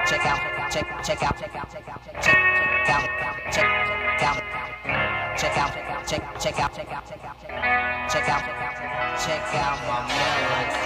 check out, check out, check out, check out, check out, check out, check out, check out, check out, check out, check out, check out my melody.